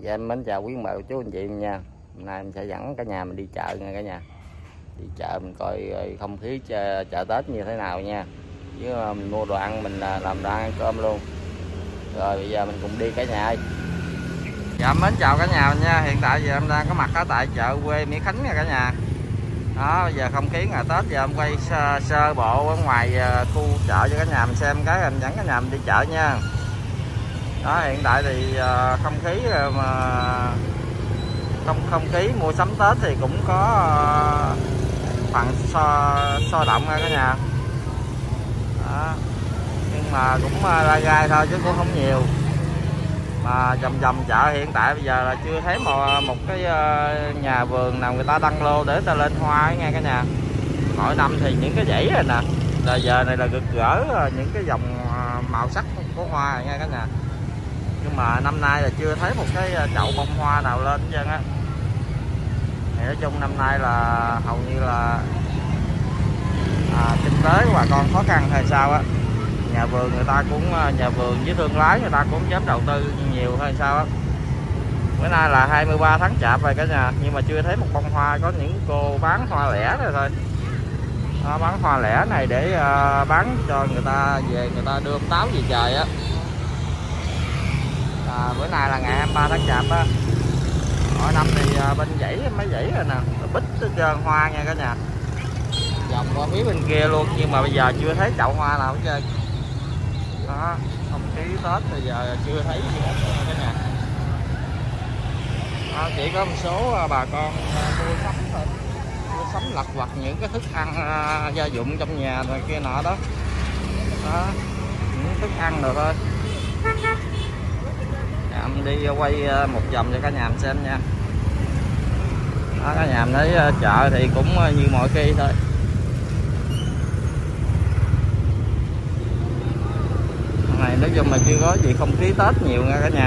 Dạ em mến chào quý mẹ chú anh chị nha. Hôm nay mình sẽ dẫn cả nhà mình đi chợ nha cả nhà. Đi chợ mình coi không khí chợ Tết như thế nào nha. Chứ mình mua đồ ăn mình làm đồ ăn cơm luôn. Rồi bây giờ mình cùng đi cả nhà ơi. Dạ mến chào cả nhà mình nha. Hiện tại giờ em đang có mặt ở tại chợ quê Mỹ Khánh nha cả nhà. Đó, bây giờ không khí ngày Tết giờ em quay sơ bộ ở ngoài khu chợ cho cả nhà mình xem cái em dẫn cả nhà mình đi chợ nha. Đó, hiện tại thì không khí mà không khí mua sắm Tết thì cũng có phần sôi động nha cả nhà. Đó, nhưng mà cũng ra gai thôi chứ cũng không nhiều. Mà vòng chợ hiện tại bây giờ là chưa thấy một cái nhà vườn nào người ta đăng lô để ta lên hoa nghe cả nhà. Mỗi năm thì những cái dãy này nè, là giờ này là rực rỡ những cái dòng màu sắc của hoa nha cả nhà. Nhưng mà năm nay là chưa thấy một cái chậu bông hoa nào lên hết trơn á. Thì nói chung năm nay là hầu như là kinh tế của bà con khó khăn hay sao á. Nhà vườn người ta cũng nhà vườn với thương lái người ta cũng dám đầu tư nhiều hay sao á. Bữa nay là 23 tháng Chạp rồi cả nhà, nhưng mà chưa thấy một bông hoa. Có những cô bán hoa lẻ rồi thôi. Bán hoa lẻ này để bán cho người ta về, người ta đưa táo về trời á. Bữa nay là ngày 23 tháng Chạp á. Mỗi năm thì bên dãy mấy dãy rồi nè, bích hết trơn hoa nha cả nhà. Vòng qua phía bên kia luôn, nhưng mà bây giờ chưa thấy chậu hoa nào hết trơn. Đó, không khí Tết bây giờ chưa thấy gì hết cả nhà. Chỉ có một số bà con mua sắm thôi, mua sắm lặt vặt những cái thức ăn gia dụng trong nhà rồi kia nọ đó. Đó, những thức ăn rồi thôi. Em đi quay một vòng cho cả nhà mình xem nha. Đó, cả nhà mình thấy chợ thì cũng như mọi khi thôi. Này nói chung là chưa có gì không khí Tết nhiều nha cả nhà.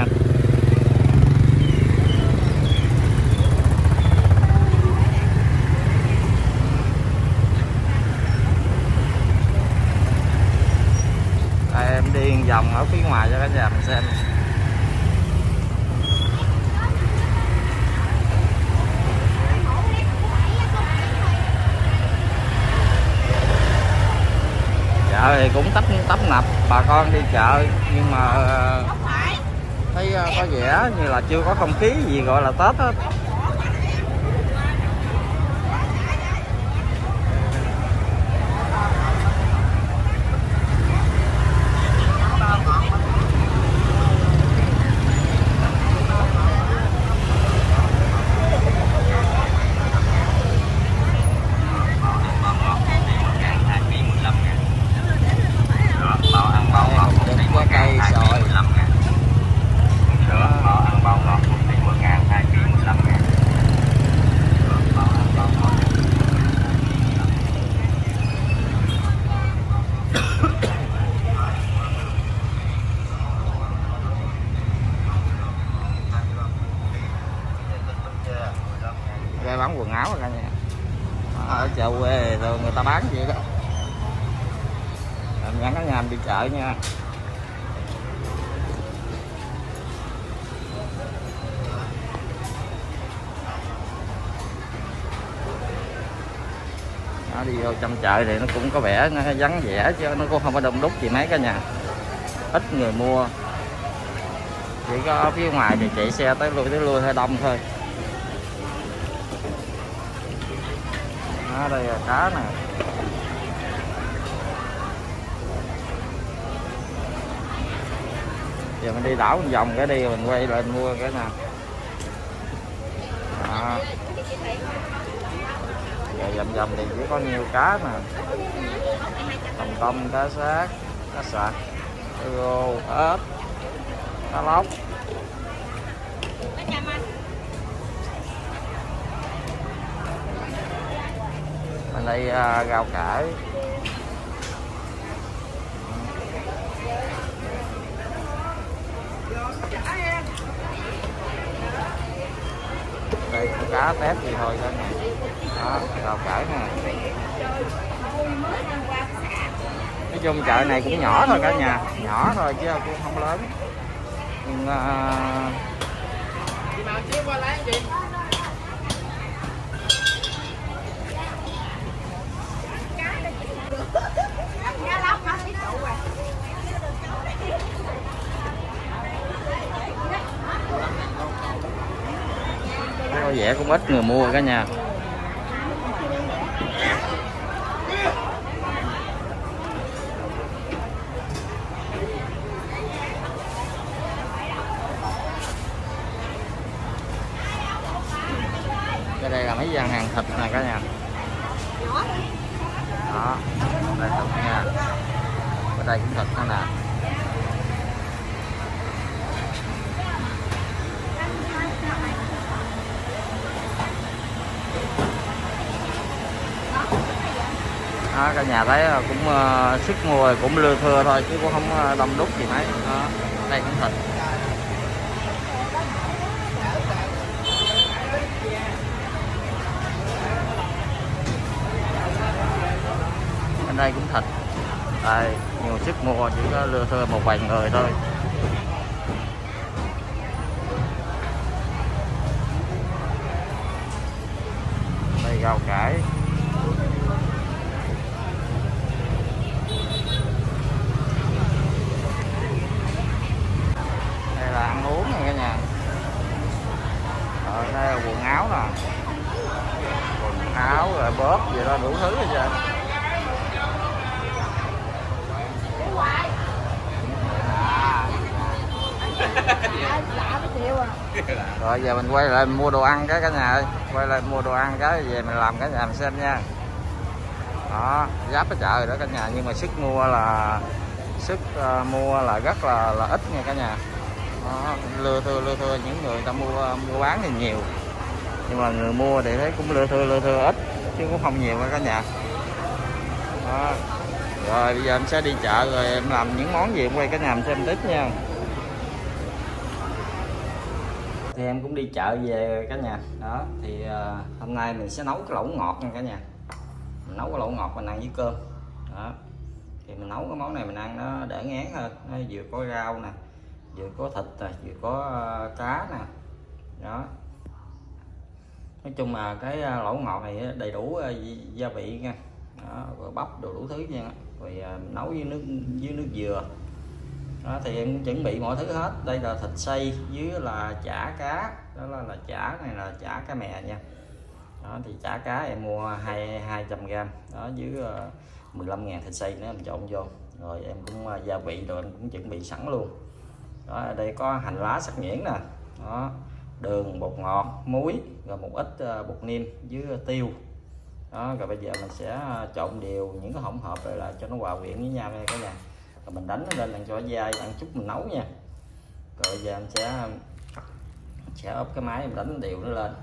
Đây, em đi vòng ở phía ngoài cho cả nhà mình xem. Chợ thì cũng tấp nập bà con đi chợ, nhưng mà thấy có vẻ như là chưa có không khí gì gọi là Tết hết. Đây bán quần áo cả nhà. Ở chợ quê rồi người ta bán gì đó. Em dẫn cả nhà đi chợ nha. Nó đi vô trong chợ thì nó cũng có vẻ nó vắng vẻ chứ nó cũng không có đông đúc gì mấy cả nhà. Ít người mua. Chỉ có ở phía ngoài thì chạy xe tới lui hơi đông thôi. Đó, đây là cá nè. Giờ mình đi đảo một vòng cái đi mình quay lên mua cái nào. Đó. Giờ vòng thì chỉ có nhiều cá nè. Hồng tôm, cá xác, cá sặc, cá rô, ếch, cá lóc. Bên đây rau cải. Đây con cá tép gì thôi đó nè. Đó, rau cải nè. Nói chung chợ này cũng nhỏ thôi cả nhà, nhỏ thôi chứ cũng không lớn. Nhưng qua lấy chị. Có vẻ cũng ít người mua cả nhà. Cái đây là mấy gian hàng thịt nè cả nhà. Đó, đây thịt nha. Ở đây cũng thịt nữa nè. Đó, cả nhà thấy cũng sức mua cũng lưa thưa thôi chứ cũng không đông đúc gì mấy. Đó, đây cũng thịt. Bên đây cũng thịt. Đây, nhiều sức mua chỉ có lưa thưa một vài người thôi. Đây rau cải. Đây là ăn uống nè cả nhà. Rồi đây là quần áo nè. Quần áo rồi bóp gì đó đủ thứ hết trơn. Rồi giờ mình quay lại mình mua đồ ăn cái cả nhà ơi. Quay lại mua đồ ăn cái về mình làm cả nhà mình xem nha. Đó, giáp cái chợ rồi đó cả nhà, nhưng mà sức mua là rất là ít nha cả nhà. Đó, lưa thưa những người ta mua bán thì nhiều, nhưng mà người mua thì thấy cũng lưa thưa ít chứ cũng không nhiều cả nhà. Đó. Rồi bây giờ em sẽ đi chợ rồi em làm những món gì em quay cả nhà mình xem tiếp nha. Thì em cũng đi chợ về cả nhà. Đó thì hôm nay mình sẽ nấu cái lẩu ngọt nha cả nhà. Mình nấu cái lẩu ngọt mình ăn với cơm. Đó thì mình nấu cái món này mình ăn nó đỡ ngán hơn, nó vừa có rau nè, vừa có thịt nè, vừa có cá nè. Đó, nói chung là cái lẩu ngọt này đầy đủ gia vị nha. Đó, rồi bắp đồ đủ thứ nha. Rồi nấu với nước dừa. Đó, thì em chuẩn bị mọi thứ hết. Đây là thịt xay với là chả cá. Đó là chả này là chả cá mè nha. Đó, thì chả cá em mua 200g. Đó, với 15.000 thịt xay nữa em trộn vô. Rồi em cũng gia vị rồi em cũng chuẩn bị sẵn luôn. Đó, ở đây có hành lá sắc nhuyễn nè. Đó, đường, bột ngọt, muối, rồi một ít bột niêm với tiêu. Đó, rồi bây giờ mình sẽ trộn đều những cái hỗn hợp rồi là cho nó hòa quyện với nhau nha cả nhà. Rồi mình đánh nó lên làm cho dai ăn chút mình nấu nha. Rồi bây giờ em sẽ ốp cái máy em đánh đều nó lên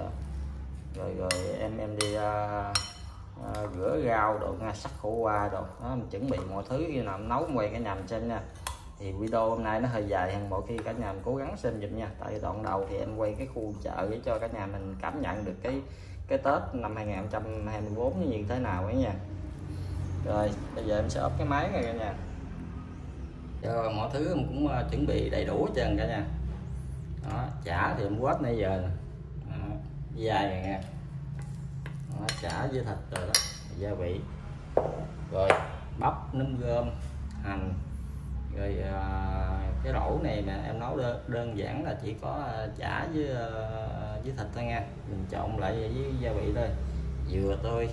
rồi em đi rửa rau đồ nha, sắc khổ qua đồ đó, mình chuẩn bị mọi thứ khi nào nấu quay cả nhà mình xem nha. Thì video hôm nay nó hơi dài hơn mọi khi, cả nhà mình cố gắng xem giùm nha. Tại đoạn đầu thì em quay cái khu chợ để cho cả nhà mình cảm nhận được cái Tết năm 2024 như thế nào ấy nha. Rồi bây giờ em sẽ ốp cái máy này cả nhà. Rồi mọi thứ em cũng chuẩn bị đầy đủ hết trơn cả nhà. Đó, chả thì em quết nãy giờ dài này nha. Đó, chả với thịt rồi đó, gia vị, rồi bắp, nấm rơm, hành, rồi cái rổ này mà em nấu đơn giản là chỉ có chả với thịt thôi nha. Mình trộn lại với gia vị thôi, dừa thôi.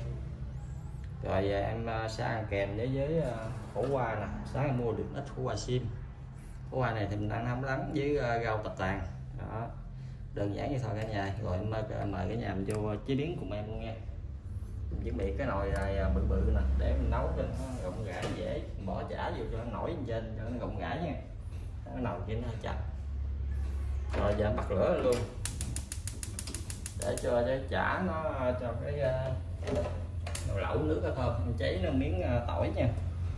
Rồi em sẽ ăn kèm với khổ qua nè. Sáng em mua được ít khổ qua xiêm. Khổ qua này thì mình ăn hấp lắng với rau tập tàn. Đó, đơn giản như thôi cả nhà. Rồi em mời cả nhà mình vô chế biến cùng em luôn nha. Mình chuẩn bị cái nồi này bự bự nè để mình nấu cho nó rộng rãi dễ, bỏ chả vô cho nó nổi lên trên cho nó rộng rãi nha. Cái nồi kia nó hơi chặt. Rồi giờ bật lửa luôn để cho cái chả nó cho cái nồi lẩu nước nó thơm. Mình cháy nó miếng tỏi nha.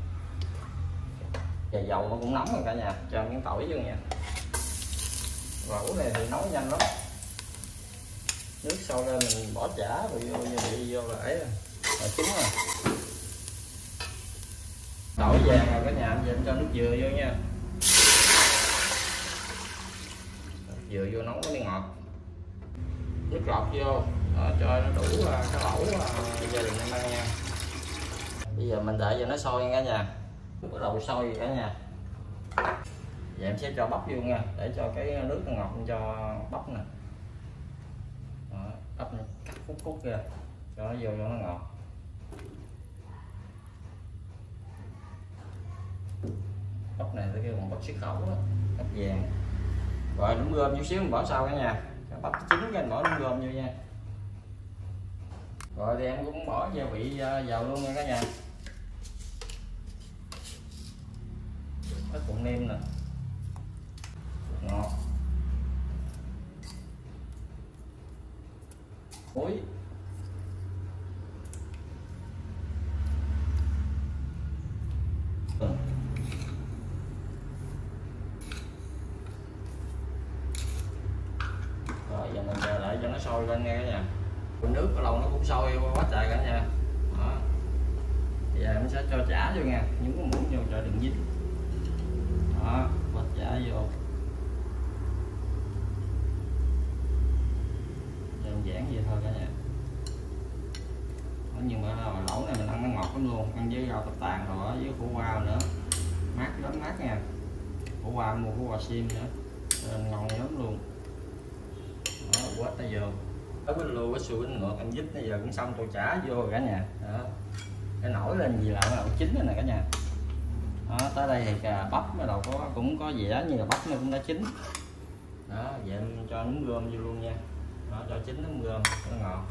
Và dầu nó cũng nóng rồi cả nhà, cho miếng tỏi vô nha. Lẩu này thì nấu nhanh lắm. Nước sôi lên mình bỏ chả rồi vô là ấy rồi chín rồi. Tỏi vàng rồi cả nhà, giờ em cho nước dừa vô nha. Dừa vô nấu nó mới ngọt. nước lọc vô cho nó đủ cái lẩu gia đình em ăn nha. Bây giờ mình đợi cho nó sôi cả nhà, bắt đầu sôi cả nhà. Vậy em sẽ cho bắp vô nha, để cho cái nước nó ngọt cho bắp nè. Bắp này cắt khúc ra cho nó vô cho nó ngọt. Bắp này tôi kêu bằng bắp xí khẩu đó, bắp vàng. Rồi nấm rơm chút xíu mình bỏ sau cả nhà, bắp chín cái bỏ nấm rơm vô nha. Rồi thì em cũng bỏ gia vị vào luôn nha cả nhà. Ít bột nêm nè, ngọt, muối, rồi giờ mình chờ lại cho nó sôi lên nha cả nhà. Nước cái lâu nó cũng sôi quá trời cả nhà. Đó. Bây giờ em sẽ cho chả vô nha, những cái muỗng vô cho đừng dính. Đó, bắt chả vô. Đơn giản vậy thôi cả nhà. Nhưng mà lẩu này mình ăn nó ngọt lắm luôn, ăn với rau tập tàn rồi với khổ qua nữa, mát lắm, mát nha. Khổ qua mua khổ qua xiêm nữa nên ngon lắm luôn. Đó, quết nó vô cái bánh lô cái xuôi bánh ngọt anh dít bây giờ cũng xong, tô chả vô rồi cả nhà. Đó, cái nổi lên gì là nó chín rồi nè cả nhà. Đó, tới đây thì bắp bắt đầu cũng có vẻ như là bắp nó cũng đã chín. Đó, vậy em cho nấm rơm vô luôn nha. Đó, cho chín nấm rơm nó ngọt.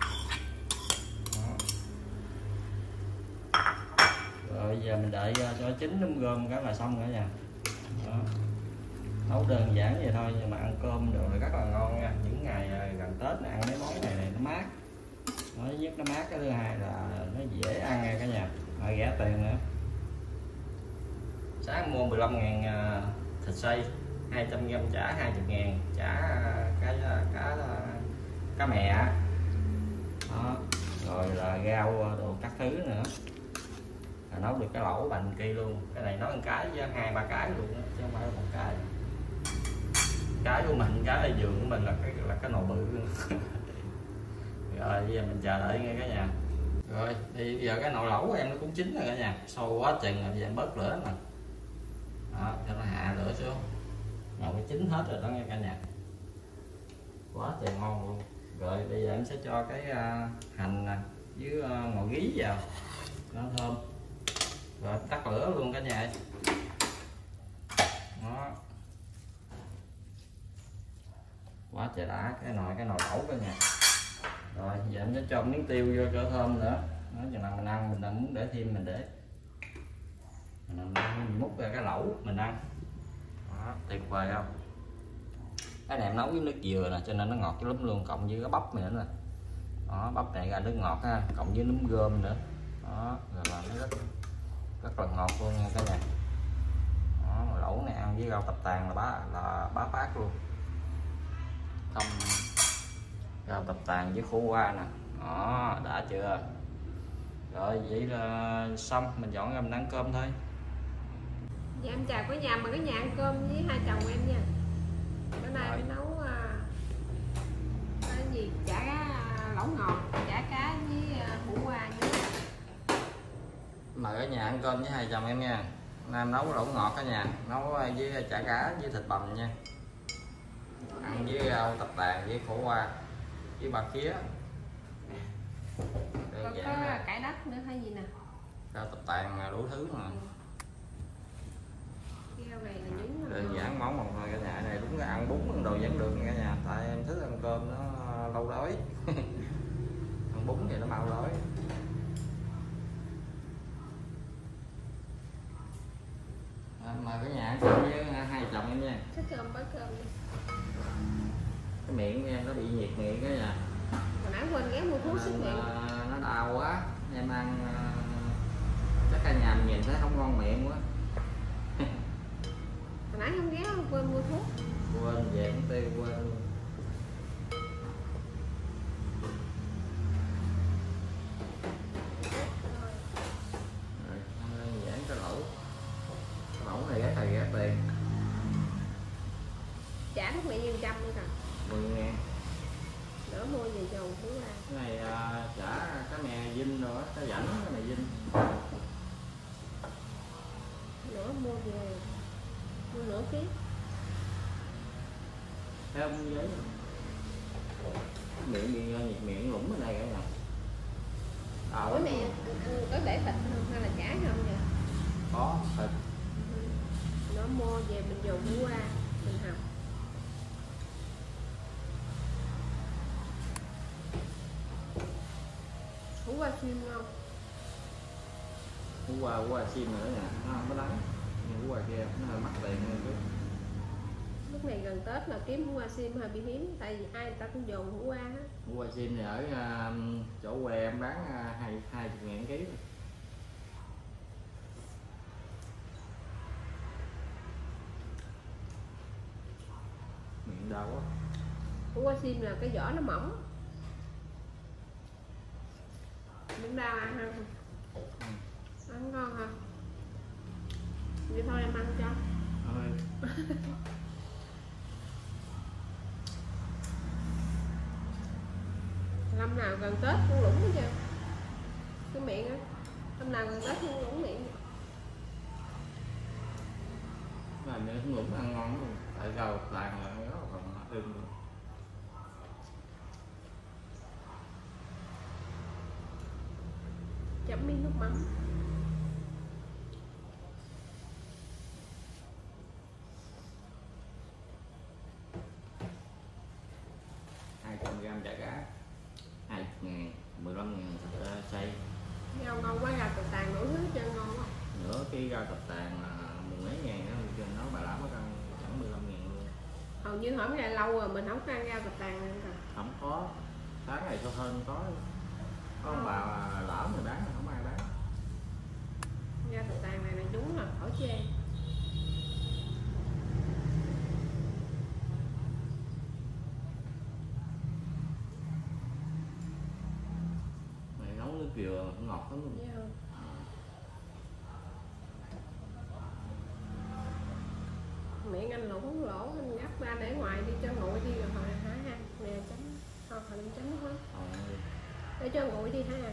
Rồi giờ mình đợi cho chín nấm rơm cái là xong cả nhà. Đó. Nấu đơn giản vậy thôi nhưng mà ăn cơm được rất là ngon nha. Những ngày gần Tết này ăn mấy món này nó mát. Nó nhất nó mát, cái thứ hai là nó dễ ăn nha cả nhà, mà rẻ tiền nữa. Sáng mua 15.000 thịt xay, 200g chả 20.000, chả cá mè. Đó. Rồi là rau đồ các thứ nữa. Là nấu được cái lẩu bành kia luôn. Cái này nấu một cái với 2-3 cái luôn đó, chứ không phải là một cái. Cái của mình, cái ở giường của mình là cái nồi bự luôn. Rồi bây giờ mình chờ đợi nghe cả nhà. Rồi thì bây giờ cái nồi lẩu của em nó cũng chín rồi cả nhà, sôi quá chừng rồi, bây giờ em bớt lửa nè. Đó, cho nó hạ lửa xuống. Nồi nó chín hết rồi đó nghe cả nhà, quá trời ngon luôn. Rồi bây giờ em sẽ cho cái hành nè với ngò gí vào nó thơm. Rồi tắt lửa luôn cả nhà. Đó, quá trời đã cái nồi lẩu cả nhà. Rồi giờ em sẽ cho miếng tiêu vô cho thơm nữa. Đó, chừng nào mình ăn mình muốn để thêm mình để mình múc ra cái lẩu mình ăn. Đó, tuyệt vời không? Cái này em nấu với nước dừa nè cho nên nó ngọt lắm luôn, cộng với cái bắp này nữa nè. Đó, bắp này ra nước ngọt ha, cộng với nấm rơm nữa. Đó, rồi là nó rất là ngọt luôn nha cả nhà. Đó, lẩu này ăn với rau tập tàn là bá bát luôn. Không, rau tập tàn với khổ qua nè. Đó, đã chưa? Rồi vậy là xong, mình dọn ra mình ăn cơm thôi. Dạ em chào cả nhà, mà cả nhà ăn cơm với hai chồng em nha. Bữa nay em nấu cái gì chả lẩu ngọt, chả cá với hủ qua với. Mời cả nhà ăn cơm với hai chồng em nha. Nay em nấu lẩu ngọt cả nhà, nấu với chả cá với thịt bằm nha. Ăn với rau tập tàn với khổ qua với ba khía. Còn có cải đất nữa hay gì nè. Rau tập tàn đủ thứ mà. Rau này là nhúng Đơn giản món bằng thôi cả nhà. Này đúng là ăn bún ăn đồ vẫn được cả nhà, tại em thích ăn cơm nó lâu đói. Ăn bún thì nó mau đói. Mời cả nhà ăn cơm với hai chồng em nha. Xách cơm bớt cơm đi. Cái miệng của em nó bị nhiệt miệng cả nhà. Hồi nãy quên ghé mua thuốc xích miệng. Nó đau quá, em ăn chắc cả nhà mình nhìn thấy không ngon miệng quá. Hồi nãy không ghé quên mua thuốc. Quên về cũng tiêu quên luôn. Rồi, ăn giảng cái lẩu. Cái lẩu này rất là rẻ tiền. Trả thuốc mẹ 100 nữa kìa. 10.000. Đỡ mua về dầu thứ ba. Cái này chả cá mè dinh rồi á, cá rảnh cái này dinh. Nữa mua về mua nửa ký. Thấy không giấy miệng miệng lủng bên đây cả nhà. Ủa mẹ ăn có để thịt không hay là chả không vậy? Có thịt. Nó mua về mình dùng hủ qua mình học. Hủ qua xiêm ngon. Hủ qua xiêm nữa nè, nó không có đắng. Hủ qua kia nó hơi mắc tiền hơn chút. Lúc này gần Tết là kiếm hủ qua xiêm hơi bị hiếm, tại vì ai người ta cũng dùng hủ qua hết. Hủ qua xiêm thì ở chỗ quê em bán 20.000 ký. Miệng đau quá. Hủ qua xiêm là cái vỏ nó mỏng. Miếng đau ăn không? Ăn ngon hả? Vậy thôi em ăn cho. Năm nào gần Tết cũng lủng hết trơn cái miệng á, năm nào gần Tết cũng lủng miệng. Này nếu không lủng ăn ngon luôn, tại rau tàn là nó còn ưng. Chấm miếng nước mắm. 200g chả cá 20.000, 15.000 xay. Rau ngon quá, gà cột tàn đủ thứ chân ngon quá. Nửa ký rau cặp tàn là 10 mấy ngàn đó, nó bà lão mất ăn chẳng 15.000 luôn. Hầu như hổng ra lâu rồi mình không có ăn rau cột tàn nữa rồi. Không có, tháng này sao hơn có ông bà lão người bán không ai bán. Rau cột tàn này là đúng là khỏi chê. Mày nấu nước dừa ngọt lắm luôn. Yeah. Miệng anh lủng lỗ anh gấp ra để ngoài đi cho nguội đi rồi hả ha. Nè chấm thôi hồi em chấm hết. Để cho nguội đi ha.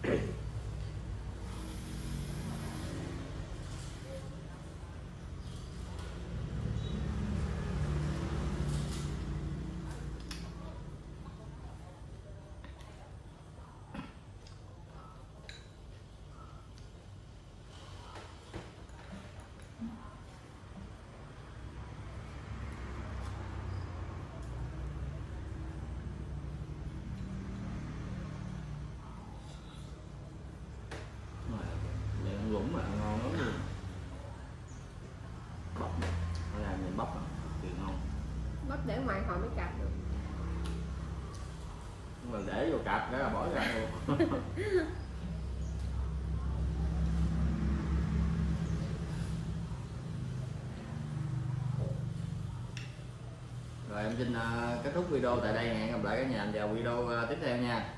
Lủng mà ngon lắm luôn. Bắp nó làm gì bắp thì ngon. Bắp để ngoài hồi mới cạp được. Mà để vô cạp cái là bỏ ra luôn. Rồi em xin kết thúc video tại đây, hẹn gặp lại cả nhà vào video tiếp theo nha.